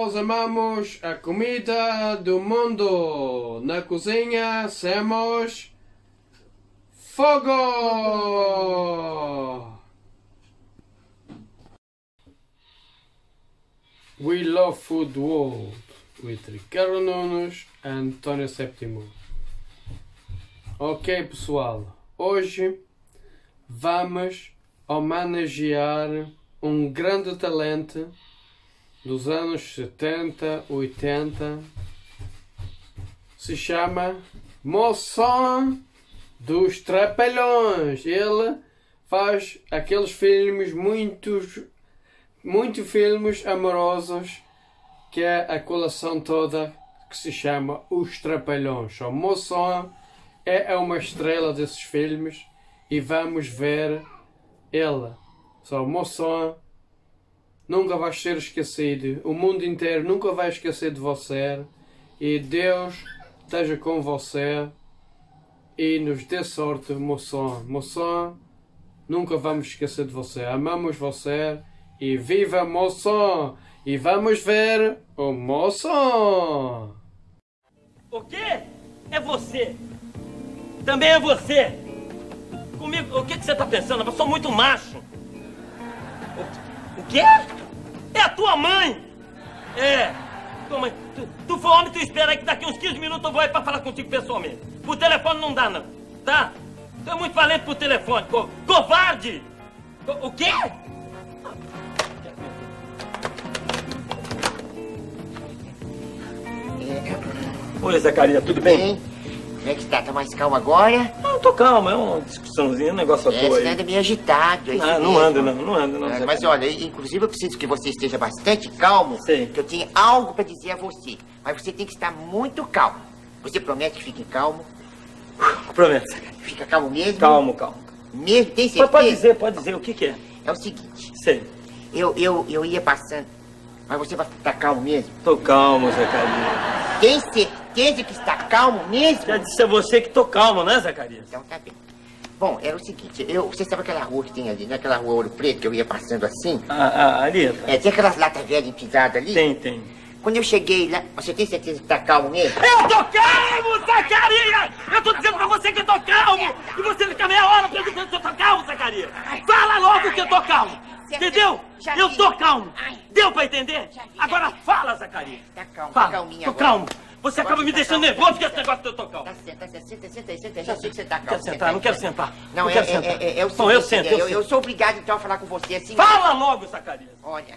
nós amamos a comida do mundo. Na cozinha somos fogo. We Love Food World with Ricardo Nunes e António Séptimo. Ok, pessoal, hoje vamos homenagear um grande talento dos anos 70, 80. Se chama Moção dos Trapalhões. Ele faz aqueles filmes muito filmes amorosos, que é a coleção toda que se chama Os Trapalhões. O Moção é uma estrela desses filmes e vamos ver ele. O Moção nunca vai ser esquecido. O mundo inteiro nunca vai esquecer de você. E Deus esteja com você e nos dê sorte, Moção. Moção, nunca vamos esquecer de você. Amamos você. E viva Moção! E vamos ver o Moção! O quê? É você! Também é você! Comigo, o que você tá pensando? Eu sou muito macho! O quê? É a tua mãe! É! Tua mãe! Tu for homem, tu espera aí que daqui uns 15 minutos eu vou aí pra falar contigo pessoalmente. Por telefone não dá, não. Tá? Tu é muito valente por telefone. Covarde! O quê? Oi, Zacarias, tudo bem? Como é que tá? Tá mais calmo agora? Não, tô calmo, é uma discussãozinha, um negócio à toa aí. Você anda meio agitado. É Ah, não ando, não. Mas olha, inclusive eu preciso que você esteja bastante calmo. Sei. Que eu tenho algo pra dizer a você. Mas você tem que estar muito calmo. Você promete que fique calmo? Prometo. Fica calmo mesmo? Calmo. Mesmo? Tem certeza? Pode dizer, o que é? É o seguinte. Sei. Eu ia passando, mas você vai ficar calmo mesmo? Tô calmo, Zacarias. Tem certeza que está calmo mesmo? Já disse a você que tô calmo, né, Zacarias? Então tá bem. Bom, era o seguinte, você sabe aquela rua que tem ali, né? Aquela rua Ouro Preto, que eu ia passando assim? Ali. Tem aquelas latas velhas empisadas ali? Tem. Quando eu cheguei lá, você tem certeza que tá calmo mesmo? Eu tô calmo, Zacarias! Eu tô dizendo pra você que eu tô calmo! E você fica meia hora perguntando se eu tô calmo, Zacarias! Fala logo que eu tô calmo! Entendeu? Eu tô calmo! Deu pra entender? Agora fala, Zacarias! Tá calmo, Fala. tá calminho Tô agora. calmo! Você acaba me deixando nervoso com esse negócio que eu tô calmo! Tá, senta aí, já sei que você tá calmo. Quero sentar, não quero sentar. Não, quero sentar. é o seguinte, Bom, eu sento. eu sou obrigado então a falar com você assim. Fala logo, Zacarias! Olha,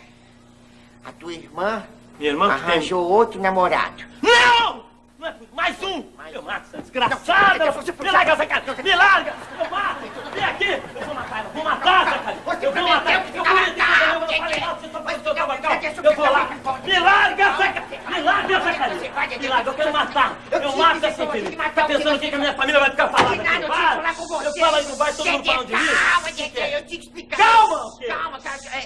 a tua irmã Minha irmã arranjou outro namorado. Não! Não é mais um! Eu mato essa desgraçada! Me larga, Zacarias! Me larga! Eu mato! Vem aqui! Eu vou matar ela! Vou matar, Zacarias! Eu vou matar! Eu vou matar! Eu não falei nada! Você só falou que eu tava calmo! Eu vou lá! Me larga, Zacarias! Me larga, Zacarias! Me larga! Eu quero matar! Eu mato essa infeliz! Tá pensando que a minha família vai ficar falando aqui? Eu falo aí no bairro, todo mundo falando de mim? Calma, eu tinha que explicar. Calma! Calma,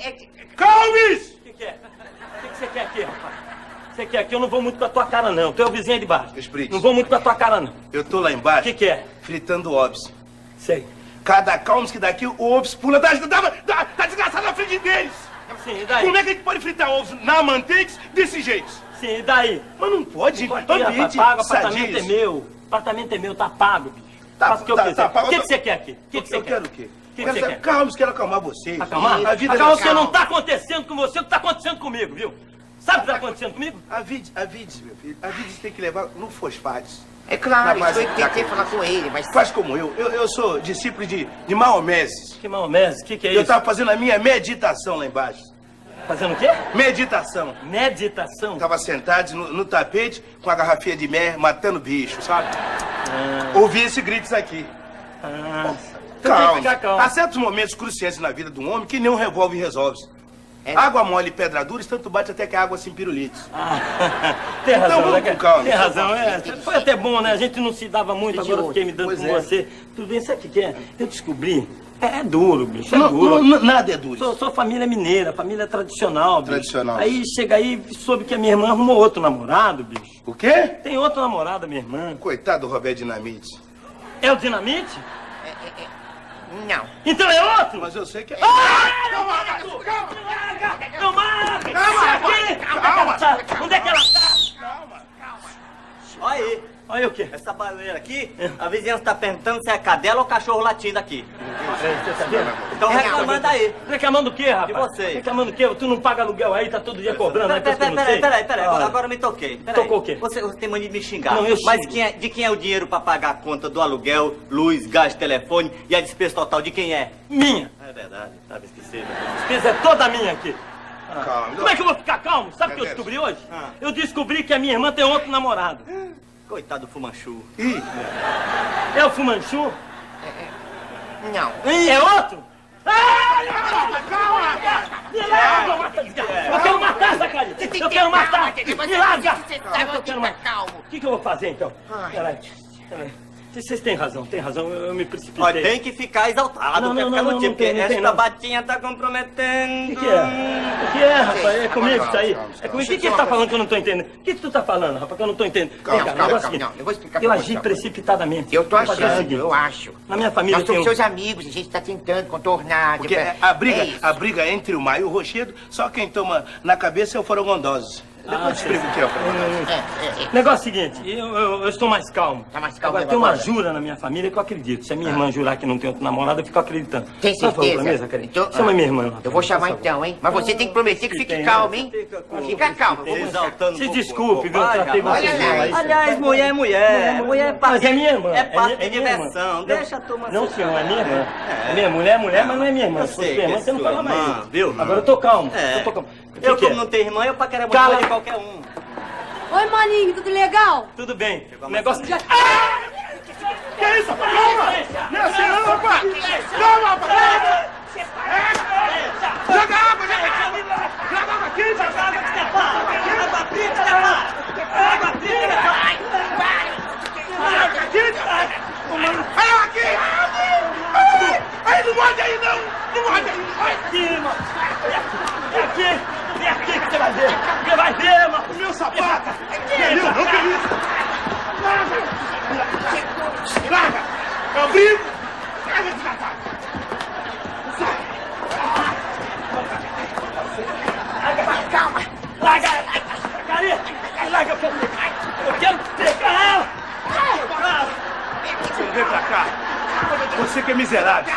Calmes! O que é? O que você quer aqui, rapaz? Você quer aqui? Eu não vou muito com a tua cara, não. Tu é o vizinho aí de baixo. Explique. Não vou muito com a tua cara, não. Eu tô lá embaixo. O que é? Fritando ovos. Sei. Cada calmos que daqui o ovos pula da desgraçada na frente deles. Sim, e daí? Como é que a gente pode fritar ovos na manteiga desse jeito? Sim, e daí? Mas não pode, gente. Aqui, rapaz, Ambiente paga, apartamento sadio. é meu. Apartamento é meu, tá pago, bicho. Tá, Faça o que eu tá, quiser. tá pago. O que você quer aqui? O que você Eu quer? quero o quê? O que Quero você saber- quer? Calmos, quero acalmar vocês. Acalmar? A vida Acalmar, não você não tá acontecendo com você o que tá acontecendo comigo, viu? Sabe o que tá acontecendo comigo? A vida, meu filho, a vida você tem que levar no fosfates. É claro, Na isso base eu da tentei coisa. falar com ele, mas... Faz como eu sou discípulo de Maomés. Que maionese? O que é Eu isso? tava fazendo a minha meditação lá embaixo. Fazendo o quê? Meditação. Meditação. Tava sentado no tapete com a garrafinha de mer, matando bicho, sabe? Ouvi esse gritos aqui. Ah. Calma. Fica calmo. Há certos momentos cruciais na vida de um homem que nem um revólver resolve. É. Água mole e pedra dura, tanto bate até que a água se empirulite. Tem razão, Então vamos né? com calma. Tem razão, é. Foi até bom, né? A gente não se dava muito, De agora eu outro. fiquei me dando Pois com é. você. Tudo bem, sabe o que é? Eu descobri. É duro, bicho, é Não, duro. nada é duro. Sou família mineira, família tradicional, bicho. Tradicional. Aí chega aí, soube que a minha irmã arrumou outro namorado, bicho. O quê? Tem outro namorado, minha irmã. Coitado do Roberto Dinamite. É o Dinamite? Não. Então é outro? Mas eu sei que é... Calma! Onde é que ela tá? Olha aí. Olha o quê? Essa barulheira aqui, a vizinhança tá perguntando se é cadela ou cachorro latindo aqui. Então reclamando aí. Reclamando o quê, rapaz? De você. Reclamando o quê? Tu não paga aluguel aí, tá todo dia cobrando. Peraí. Agora me toquei. Tocou o quê? Você tem mania de me xingar. Não, eu Mas xingo. de quem é o dinheiro pra pagar a conta do aluguel, luz, gás, telefone e a despesa total? De quem é? Minha. É verdade, tava esquecido. A despesa é toda minha aqui. Calma. Como é que eu vou ficar calmo? Sabe o que eu descobri hoje? Eu descobri que a minha irmã tem outro namorado. Coitado do Fumanchu. É o Fumanchu? Não. É outro? Me larga! Eu quero matar essa cara! Eu quero matar! Me larga! Eu quero matar! O que eu vou fazer então? Peraí. Vocês têm razão, eu me precipitei. Olha, tem que ficar exaltado, Não, porque não tem, esta não. batinha tá comprometendo. O que é? O que é, rapaz? É comigo isso aí? É comigo. O que você tá falando que eu não tô entendendo? O que tu tá falando, rapaz, que eu não tô entendendo? Calma, Vem cá, calma, negócio calma, seguinte. não, eu vou explicar Eu pra agi você. precipitadamente. Eu tô Vou fazer o achando, seguinte. eu acho. Na minha família Nós somos tem seus amigos, a gente tá tentando contornar. Porque é isso. a briga entre o Maio e o Rochedo, só quem toma na cabeça é o Forongondose. Depois eu te explico o que é o Forongondose. Negócio seguinte, eu estou mais calmo. Tá mais calmo Agora tem uma agora? jura na minha família que eu acredito. Se a minha irmã jurar que não tem outro namorado, eu fico acreditando. Tem Por favor, certeza? pra mim, Zacarias. Então, Chama minha irmã. rapaz, Eu vou chamar por favor. então, hein? Mas você tem que prometer que fique Tem, calmo, hein? Fica calmo. Vou buscar. Exaltando Se um desculpe, viu? Eu pouco. tratei Vai, você olha mal lá. aí. Aliás, mulher é mulher. Mulher é parte, Mas é minha irmã. É parte de minha irmã. diversão. Não, Deixa a turma Não, ser. senhor, é minha irmã. É minha mulher, mas não é minha irmã. Eu Se fosse sei minha irmã, que você é não sua fala mais irmã, isso. viu? Agora eu tô calmo. É. Eu tô calmo. O Eu, que como é? não tenho irmã, eu paquero a Cala. mulher de qualquer um. Oi, maninho, tudo legal? Tudo bem. O negócio... Que isso, rapaz? Calma! Não é assim não, rapaz! Calma, rapaz! Joga água, joga água aqui, joga água aqui! Vai aqui! Aí, não morde aí, não! Não morde aí! Aqui, irmão. Vem aqui que você vai ver. Você vai ver, mano. Meu sapato! Entendeu? Não, que isso? Larga! Eu brigo! Larga esse sapato! Calma. Larga! Larga! Eu quero pegar ela! Vem pra cá! Você que é miserável!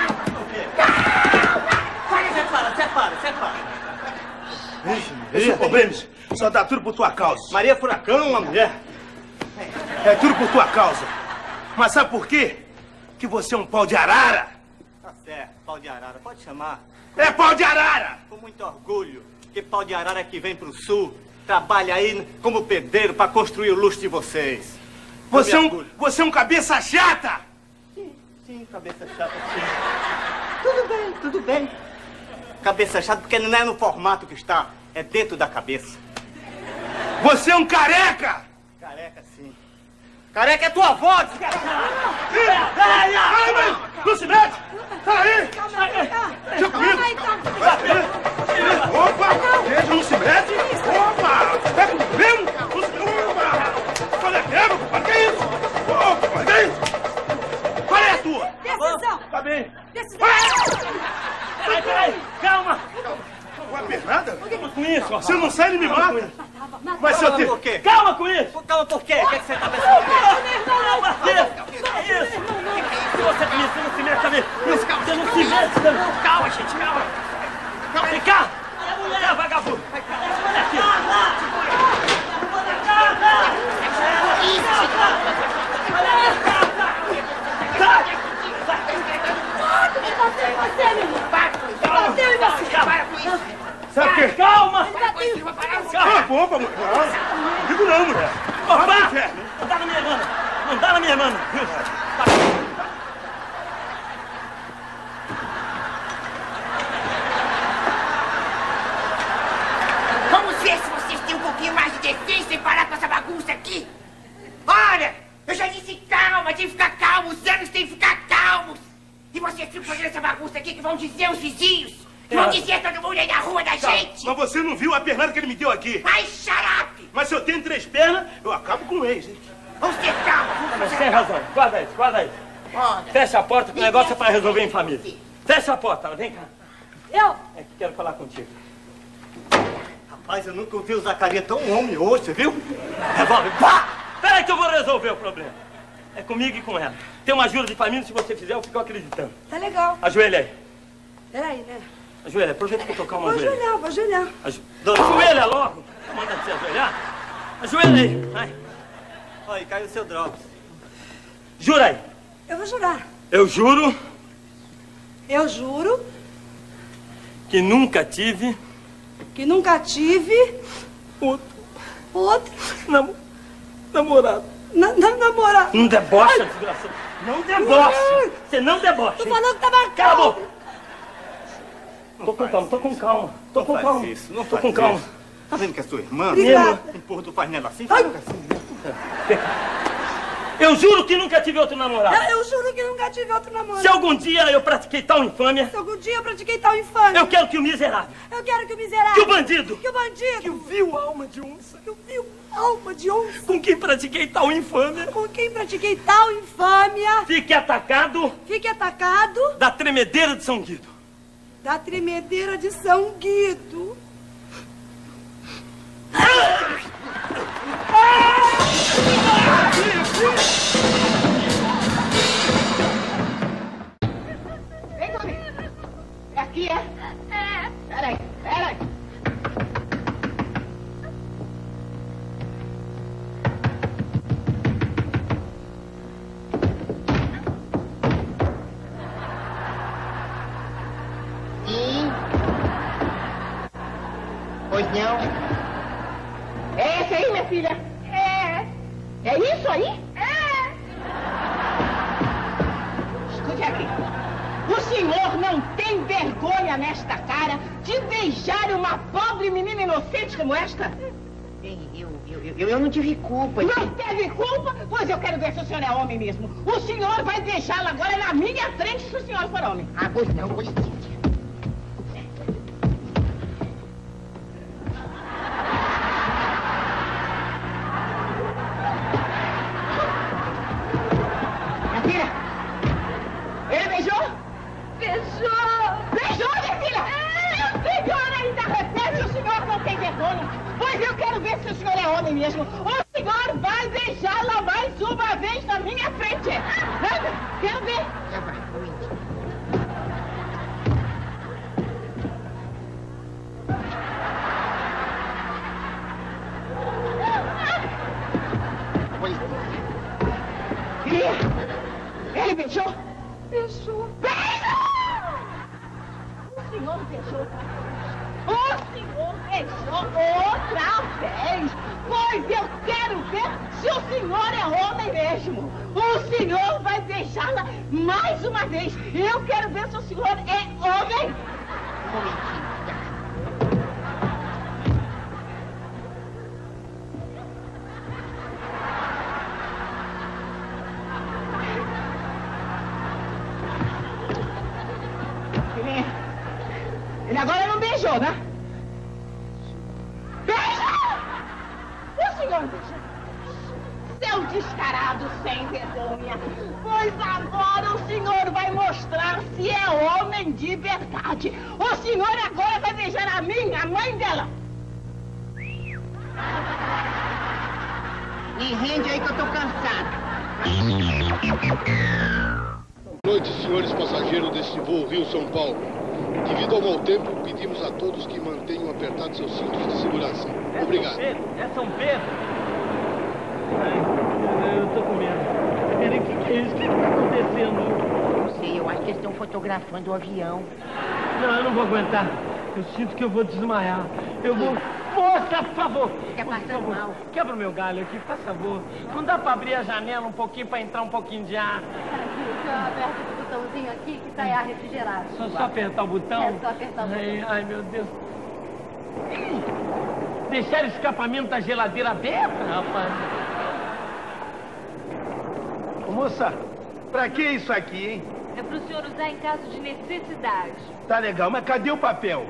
Separa. Esse problema só dá tudo por tua causa. Maria Furacão, uma mulher. É tudo por tua causa. Mas sabe por quê? Que você é um pau de arara. Tá certo, pau de arara, pode chamar. É pau de arara! Com muito orgulho, que pau de arara que vem pro sul, trabalha aí como pedreiro pra construir o luxo de vocês. Você é um cabeça chata! Sim, cabeça chata, sim. Tudo bem. Cabeça chata porque não é no formato que está, é dentro da cabeça. Você é um careca! Careca, sim. Careca é tua avó, desgraçado! Ai, mãe! Não se mete! Sai aí! Deixa comigo! Opa! Deixa, não se mete! Opa! É comigo mesmo? Opa! Qual é que é, meu compadre? Que isso? Opa, que é isso? Qual é a tua? Decisão! Tá bem. Decisão! Peraí, calma! Ué, Bernarda? Calma com isso, rapaz. Se eu não sair, ele me mata! Mas se eu Calma por te... quê? Calma com isso! Calma por quê? O que você tá pensando? Calma, isso! Você não se mete também! Você não se mete também! Calma, gente, calma! Vem cá! Vem cá, vagabundo! Olha aqui! Sabe o quê? Calma! Opa, mulher! Não digo não, mulher! Opa! Vai pro inferno. Não dá na minha irmã! Não dá na minha irmã! Vamos ver se vocês têm um pouquinho mais de decência e parar com essa bagunça aqui. Olha, eu já disse calma, tem que ficar calmo, os anos têm que ficar calmos. E vocês ficam fazendo essa bagunça aqui que vão dizer os vizinhos, que vão dizer todo mundo aí na rua da gente. Mas você não viu a pernada que ele me deu aqui? Ai, xarape! Mas se eu tenho 3 pernas, eu acabo com eles, hein? Vamos ter calma, vamos Mas fazer tem razão. Guarda isso, guarda isso. Fecha a porta, que o negócio é pra resolver em família. Fecha a porta, vem cá. Eu? É que quero falar contigo. Rapaz, eu nunca vi o Zacarias tão homem hoje, você viu? Revolve, pá! Peraí que eu vou resolver o problema. É comigo e com ela. Tem uma jura de família, se você fizer, eu fico acreditando. Tá legal. Ajoelha aí. Peraí, né? Ajoelha, aproveita pra tocar uma Vou joelha. ajoelhar, vou ajoelhar. Ajoelha logo. Manda você ajoelhar. Ajoelha aí. Vai. Olha, caiu o seu drops. Jura aí. Eu vou jurar. Eu juro Eu juro que nunca tive que nunca tive outro namorado. Namorado. Não debocha, desgraçado. Não debocha. Você não debocha. Tô falando que tava Cala a calmo. boca. Tô com calma, tô com calma. Tô com calma. Isso, não Tô faz com calma. isso. Tá vendo que é sua irmã? Obrigada. Empurra do faz nela assim, Ai. faz assim. Eu juro que nunca tive outro namorado. Eu juro que nunca tive outro namorado. Se algum dia eu pratiquei tal infâmia, Se algum dia eu pratiquei tal infâmia. eu quero que o miserável, Eu quero que o miserável. que o bandido, Que o bandido. que o vil alma de onça, Que o vil alma de onça. com quem pratiquei tal infâmia, Com quem pratiquei tal infâmia. fique atacado Fique atacado da tremedeira de São Guido. da tremedeira de São Guido. Vem comigo. É aqui, é? É. Peraí. Sim. Pois não. É esse aí, minha filha? É. É isso aí? É. Escute aqui. O senhor não tem vergonha nesta cara de beijar uma pobre menina inocente como esta? Eu não tive culpa. Não teve culpa? Pois eu quero ver se o senhor é homem mesmo. O senhor vai beijá-la agora na minha frente se o senhor for homem. Ah, pois não, pois sim. Minha filha, ele beijou? Beijou, minha filha? O senhor ainda repete, o senhor não tem vergonha. Pois eu quero ver se o senhor é homem mesmo. O senhor vai beijá-la mais uma vez na minha frente. Quero ver. Ele beijou? Beijou. O senhor beijou. O senhor beijou outra vez. Pois eu quero ver se o senhor é homem mesmo. O senhor vai beijá-la mais uma vez. Eu quero ver se o senhor é homem. Ele agora não beijou, né? Beija! O senhor beijou. Seu descarado sem vergonha. Pois agora o senhor vai mostrar se é homem de verdade. O senhor agora vai beijar a mim, a mãe dela. Me rende aí que eu tô cansado. Boa noite, senhores passageiros desse voo Rio-São Paulo. Devido ao mau tempo, pedimos a todos que mantenham apertados seus cintos de segurança. Obrigado. É São Pedro? Ai, eu tô com medo. Peraí, o que é isso? O que tá acontecendo? Não sei, eu acho que eles estão fotografando o avião. Não, eu não vou aguentar. Eu sinto que eu vou desmaiar. Eu vou... Moça, por favor! Fica passando mal. Quebra o meu galho aqui, por favor. Não dá pra abrir a janela um pouquinho pra entrar um pouquinho de ar? Aperta esse botãozinho aqui que sai ar refrigerado. Só apertar o botão? É, só apertar o botão. Ai, meu Deus. Deixaram o escapamento da geladeira aberta, rapaz. Ô, moça, pra que isso aqui, hein? É pro senhor usar em caso de necessidade. Tá legal, mas cadê o papel?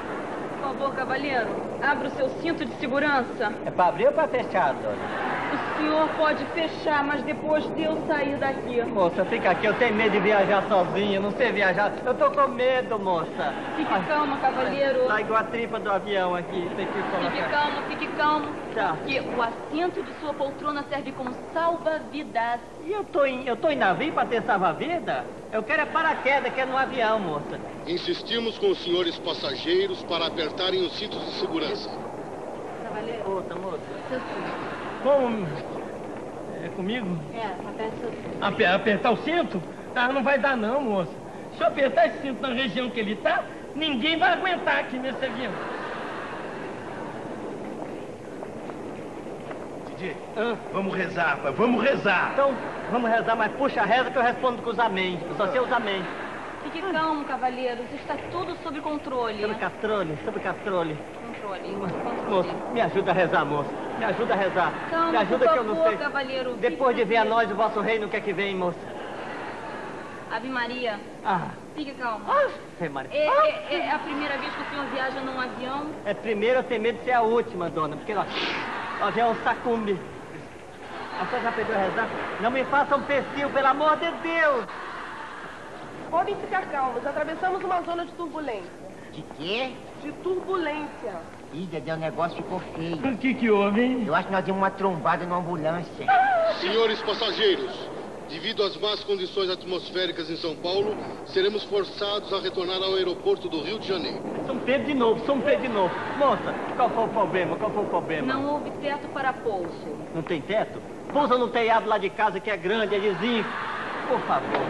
Por favor, cavalheiro, abra o seu cinto de segurança. É pra abrir ou pra fechar, dona? O senhor pode fechar, mas depois de eu sair daqui. Moça, fica aqui, eu tenho medo de viajar sozinha, não sei viajar. Eu tô com medo, moça. Fique calma, cavalheiro. Tá igual a tripa do avião aqui. Fique calmo. Tá. Porque o assento de sua poltrona serve como salva-vidas. E eu tô em navio pra ter salva-vida? Eu quero é paraquedas, que é no avião, moça. Insistimos com os senhores passageiros para apertarem os cintos de segurança. Cavaleiro. Outra, moça. Seu cinto. Como? É comigo? Aperta seu cinto. Apertar o cinto? Ah, não vai dar não, moça. Se eu apertar esse cinto na região que ele tá, ninguém vai aguentar aqui nesse avião. Didi, vamos rezar, pai, vamos rezar. Então, vamos rezar, mas puxa a reza que eu respondo com os amém. Eu só sei os amém. Fique calmo, cavalheiro. Está tudo sob controle. Sob controle. Controle. Moça, me ajuda a rezar, moça. Me ajuda a rezar. Calma, me ajuda por que eu não favor, sei. Cavalheiro, Depois de fique ver a tranquilo. nós, o vosso reino, o que é que vem, moça? Ave Maria. Fique calmo. Maria. É a primeira vez que o senhor viaja num avião? É primeiro, eu tenho medo de ser a última, dona. Porque ó, o avião sacumbe. A senhora já pediu a rezar? Não me façam pecil, pelo amor de Deus! Podem ficar calmos, atravessamos uma zona de turbulência. De quê? De turbulência. Ih, Dedé, o negócio ficou feio. O que houve, hein? Eu acho que nós demos uma trombada numa ambulância. Senhores passageiros, devido às más condições atmosféricas em São Paulo, seremos forçados a retornar ao aeroporto do Rio de Janeiro. São Pedro de novo. Moça, qual foi o problema? Não houve teto para pouso. Não tem teto? Pousa no telhado lá de casa que é grande, é vizinho. Por favor.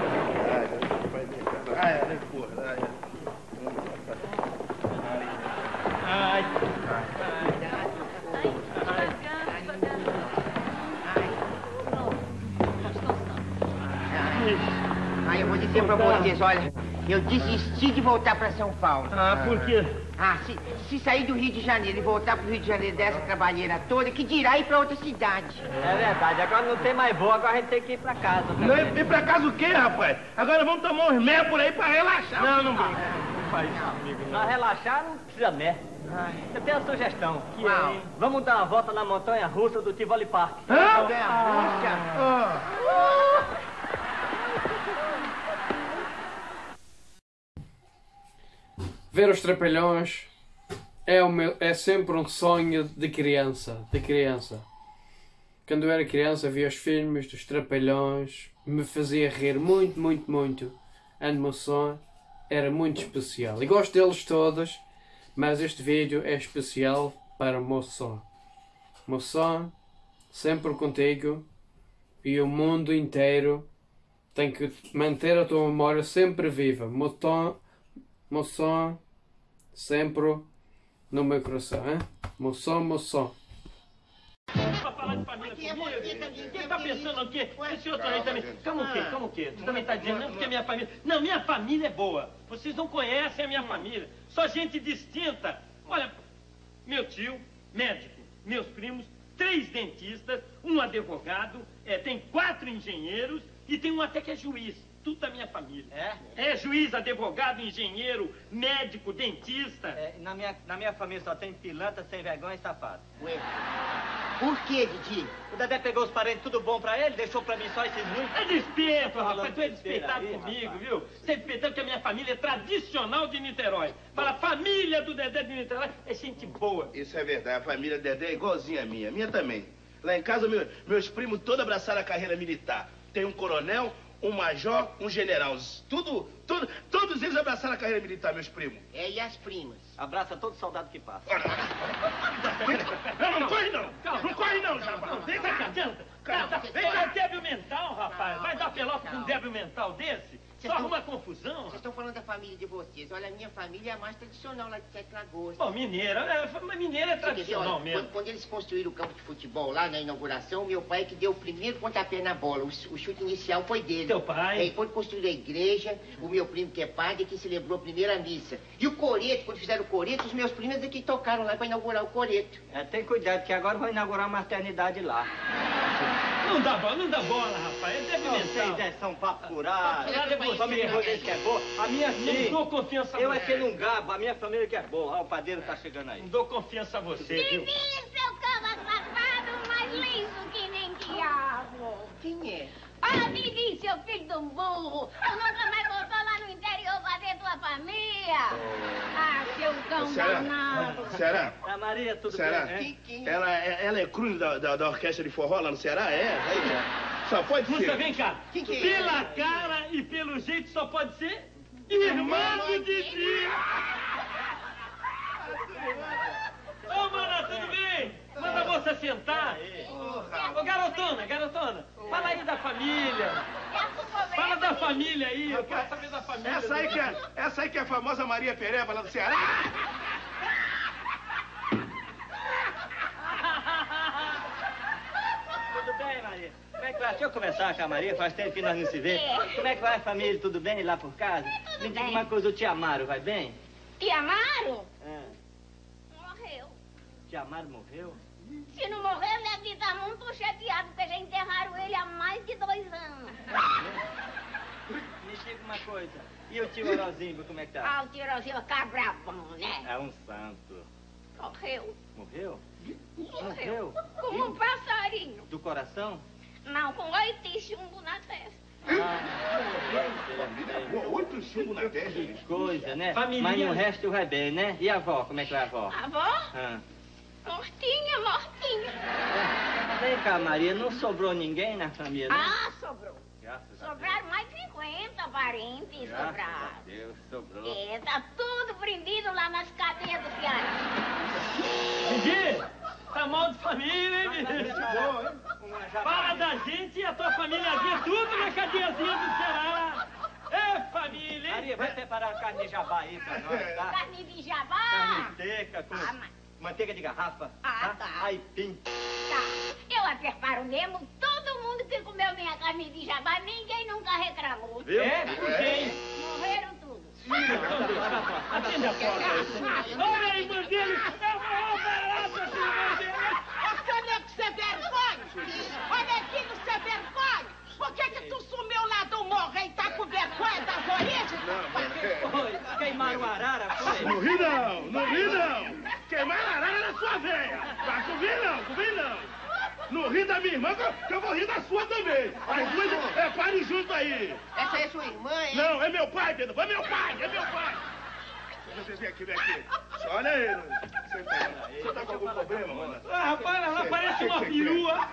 Eu vou dizer pra vocês, olha, eu desisti de voltar pra São Paulo. Por quê? Se sair do Rio de Janeiro e voltar pro Rio de Janeiro dessa trabalheira toda, que dirá ir pra outra cidade? É verdade, agora não tem mais voo, agora a gente tem que ir pra casa. Não, ir pra casa o quê, rapaz? Agora vamos tomar uns mé por aí pra relaxar. Não brinca. Não faz isso comigo, não. Pra relaxar não precisa mé. Eu tenho uma sugestão. Vamos dar uma volta na montanha russa do Tivoli Park. Ver os Trapalhões é sempre um sonho de criança. Quando eu era criança, via os filmes dos Trapalhões, me fazia rir muito. A emoção era muito especial. E gosto deles todos, mas este vídeo é especial para Moção. Moção, sempre contigo, e o mundo inteiro tem que manter a tua memória sempre viva. Moção, sempre no meu coração, hein? Moção. Pra falar de família comigo? Quem tá pensando o quê? Esse outro aí também. Calma o quê? Você também tá dizendo, não, porque minha família... Não, minha família é boa. Vocês não conhecem a minha família. Só gente distinta. Olha, meu tio, médico, meus primos, 3 dentistas, um advogado, tem 4 engenheiros e tem um até que é juiz. Tudo da minha família. É juiz, advogado, engenheiro, médico, dentista. Na minha família só tem pilantra, sem vergonha e safado. Ué, por que, Didi? O Dedé pegou os parentes tudo bom pra ele, deixou pra mim só esses ruins. É despeito, rapaz. Tu é despeitado comigo, viu? Você é despeitado porque a minha família é tradicional de Niterói. Fala, família do Dedé de Niterói é gente boa. Isso é verdade, a família Dedé é igualzinha a minha também. Lá em casa, meus primos todos abraçaram a carreira militar. Tem um coronel, um major, um general. Todos eles abraçaram a carreira militar, meus primos. E as primas? Abraça todo soldado que passa. Não corre não! Não corre não, rapaz! Vem cá, débil mental, rapaz. Vai dar pelota com um débil mental desse? Só arruma confusão. Vocês estão falando da família de vocês. Olha, a minha família é a mais tradicional lá de Sete Lagoas. Bom, mineira é tradicional mesmo. Quando eles construíram o campo de futebol lá na inauguração, meu pai que deu o primeiro pontapé na bola. O chute inicial foi dele. Teu pai? E quando construíram a igreja, o meu primo que é padre que celebrou a primeira missa. E o coreto, quando fizeram o coreto, os meus primos é que tocaram lá para inaugurar o coreto. Tem cuidado que agora vão inaugurar uma maternidade lá. Não dá bola, rapaz. É débil mental. Vocês são papo furado. Só me enrolei que é boa. A minha Não dou confiança a eu você. é que não gabo, a minha família que é boa. O padeiro tá chegando aí. Não dou confiança a você, viu? Vivinho, seu cão safado, mais liso que nem que Quem é? Ah, Didi, seu filho de um burro! Tu nunca mais voltou lá no interior fazer tua família! Ah, seu cão danado! Ceará? A Maria, tudo Ceará? bem? Ela é cruz da orquestra de forró lá no Ceará? Só pode Moça, ser. vem cá. Quem que é? Pela cara e pelo jeito só pode ser irmã do Didi. Ô, mana, tudo bem? Manda a moça sentar. Ô, garotona, fala aí da família. Fala da família aí, eu quero saber da família. Essa aí que é a famosa Maria Pereba lá do Ceará. Tudo bem, Maria? Como é que vai? Deixa eu conversar com a Maria, faz tempo que nós não se vê. Como é que vai a família? Tudo bem lá por casa? Me diga uma coisa, o tio Amaro vai bem? Te amaram? É. Morreu. Tio Amaro morreu? Se não morreu, deve estar muito chateado, porque já enterraram ele há mais de 2 anos. Me diga uma coisa, e o tio Orozinho, como é que tá? Ah, o tirozinho é cabrabão, né? É um santo. Morreu. Morreu? Morreu. Como um passarinho. Do coração? Não, com 8 chumbo na testa. Ah, 8 chumbos na testa. que coisa, né? Família. Mas no resto vai bem, né? E a avó, como é que vai a avó? A avó? Ah. Mortinha. Vem cá, Maria, não sobrou ninguém na família, né? Ah, sobrou. Graças a Sobraram mais de 50 parentes, Deus. Graças a sobraram. Deus, sobrou. É, tá tudo prendido lá nas cadeias do Ceará. Didi, tá mal de família, hein, bicho? Fala da gente e a tua famíliazinha, tudo na cadeiazinha do Ceará. É família, hein? Maria, vai preparar a carne de jabá aí pra nós, tá? Carne de jabá. Carne seca, com Ah, mas- manteiga de garrafa, Ah, tá. Aipim. Tá, eu a preparo mesmo. Todo mundo que comeu minha carne de jabá, ninguém nunca reclamou. Viu? É? Quem? Morreram tudo. Atende a porta aí. Olha a irmã dele, é uma barata essa irmã dele. Ô, Caneco, você vergonha? Olha aqui, você vergonha? Por que tu sumiu lá do morro e tá com vergonha das origens? Oi, queimaram a arara, foi? Não ri não. Queimar a arara na sua veia. Tá, comi não. Não ri da minha irmã, que eu vou rir da sua também. As duas, pare junto aí. Essa é sua irmã, hein? Não, é meu pai, Pedro, é meu pai. Vem aqui. Só olha aí. Você tá com algum problema, mano? Ah, rapaz, ela parece uma perua.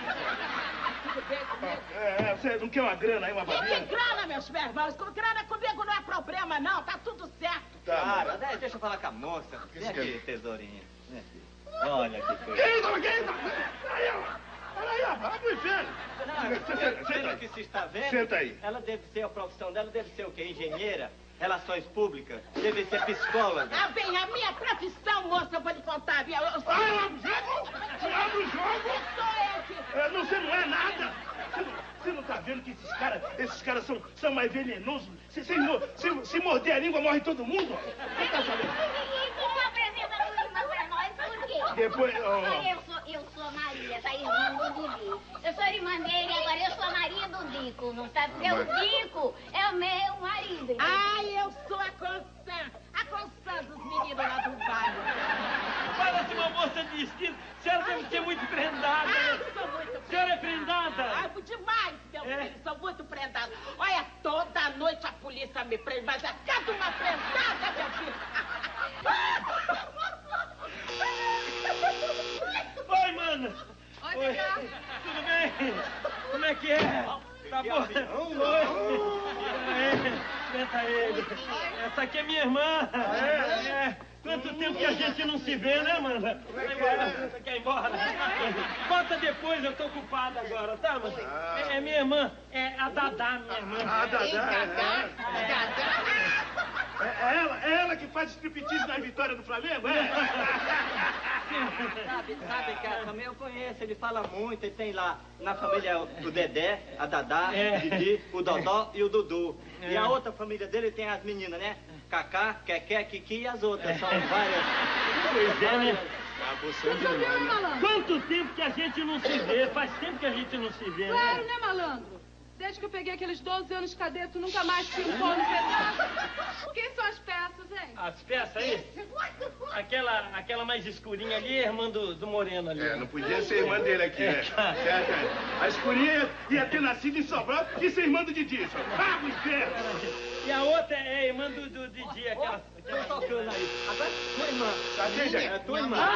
Você não quer uma grana aí, uma Que babinha? grana, meus irmãos? Com grana comigo não é problema, não. Tá tudo certo. Cara, deixa eu falar com a moça. Vem aqui, tesourinha. Vem aqui. Olha que coisa. Quem tá? Olha aí, ó. Vai pro inferno. Pelo que se está vendo, Senta aí. ela deve ser, a profissão dela deve ser o quê? Engenheira? Relações públicas? Deve ser psicóloga? Ah, bem, a minha profissão, moça, eu vou lhe contar. Eu sou... Você abre o jogo? Sou eu que... Você não é nada. Você não tá vendo que esses caras são mais venenosos? Se morder a língua, morre todo mundo? Você tá sabendo? E tu não apresenta a tua irmã pra nós, por quê? Depois... Eu sou a Maria, essa irmã do Didi. Eu sou irmã dele, agora eu sou a Maria do Dico, não sabe? Porque o Dico é o meu marido. entendeu? Ai, eu sou a Constância dos meninos lá do bairro. Parece uma moça de vestido. A senhora deve ser muito prendada. Ai, sou muito A senhora é prendada? Ai, demais, meu filho, sou muito prendado. Olha, toda noite a polícia me prende, mas é cada uma prendada, meu filho. Oi, mana. Oi, Pedro. Tudo bem? Como é que é? Tá bom? Oi. Senta ele. Essa aqui é minha irmã. Quanto tempo que a gente não se vê, né, mana? Vai embora. Você quer ir embora? Volta depois, eu tô ocupado agora, tá, mano? É minha irmã. É a Dadá, minha irmã. A Dadá? É ela que faz striptease na vitória do Flamengo, é? Sabe que a família eu conheço, ele fala muito, ele tem lá na família o Dedé, a Dadá, o Didi, o Dodó e o Dudu. E a outra família dele tem as meninas, né? Cacá, Keké, Kiki e as outras, são várias. Pois é, né? Você é demais, né? Quanto tempo que a gente não se vê? Faz tempo que a gente não se vê, né? Claro, né, malandro? Desde que eu peguei aqueles 12 anos de cadeia, tu nunca mais pintou no pedaço. Quem são as peças, hein? As peças aí? Aquela mais escurinha ali é a irmã do Moreno ali. Não podia ser irmã dele aqui, né? A escurinha ia ter nascido em Sobral e ser irmã do Didi. Ah, os dedos! E a outra é a irmã do Didi, aquela tocando aí. Agora, tua irmã. Cadê, gente? É tua irmã.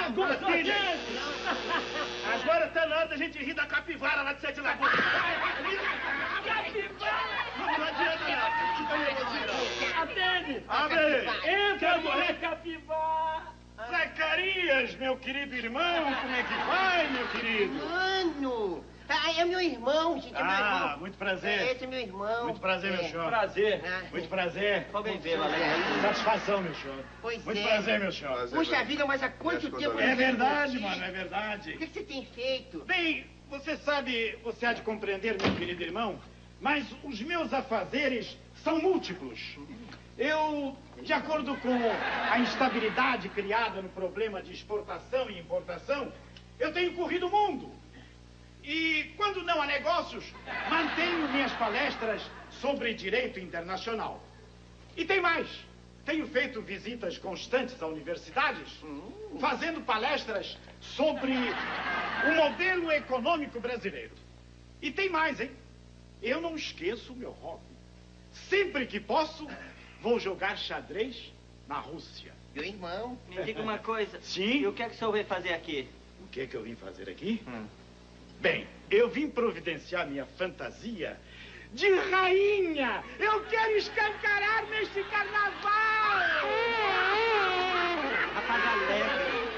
Agora tá na hora da gente rir da capivara lá de Sete Lagoas. Capivara! Não adianta, não. Atende! Abre! Entra, mulher capivara! Zacarias, meu querido irmão, como é que vai, meu querido? Mano! É meu irmão, gente, é meu irmão. Muito prazer. Esse é meu irmão. Muito prazer, meu senhor. Prazer. Muito prazer. Só bem vê-la, né? Satisfação, meu senhor. Muito prazer, meu senhor. Puxa vida, mas há quanto tempo... É verdade, mano, é verdade. O que você tem feito? Bem, você sabe, você há de compreender, meu querido irmão, mas os meus afazeres são múltiplos. Eu, de acordo com a instabilidade criada no problema de exportação e importação, eu tenho corrido o mundo. E quando não há negócios, mantenho minhas palestras sobre direito internacional. E tem mais. Tenho feito visitas constantes a universidades, fazendo palestras sobre o modelo econômico brasileiro. E tem mais, hein? Eu não esqueço o meu hobby. Sempre que posso, vou jogar xadrez na Rússia. Meu irmão. Me diga uma coisa. Sim? E o que é que o senhor veio fazer aqui? O que é que eu vim fazer aqui? Bem, eu vim providenciar minha fantasia de rainha. Eu quero escancarar neste carnaval. Rapaz alegre.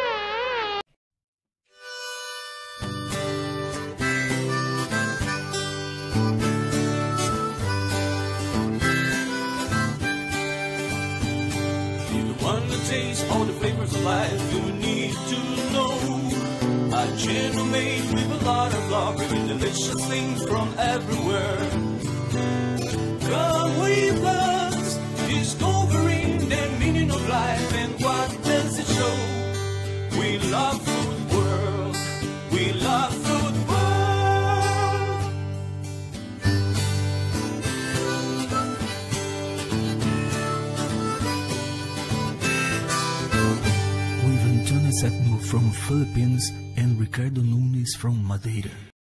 Taste all the flavors of life you need to know. A channel made with a lot of love, bringing delicious things from everywhere. Come with us, discovering the meaning of life and what does it show. We love food world, we love food world. Etno from Philippines and Ricardo Nunes from Madeira.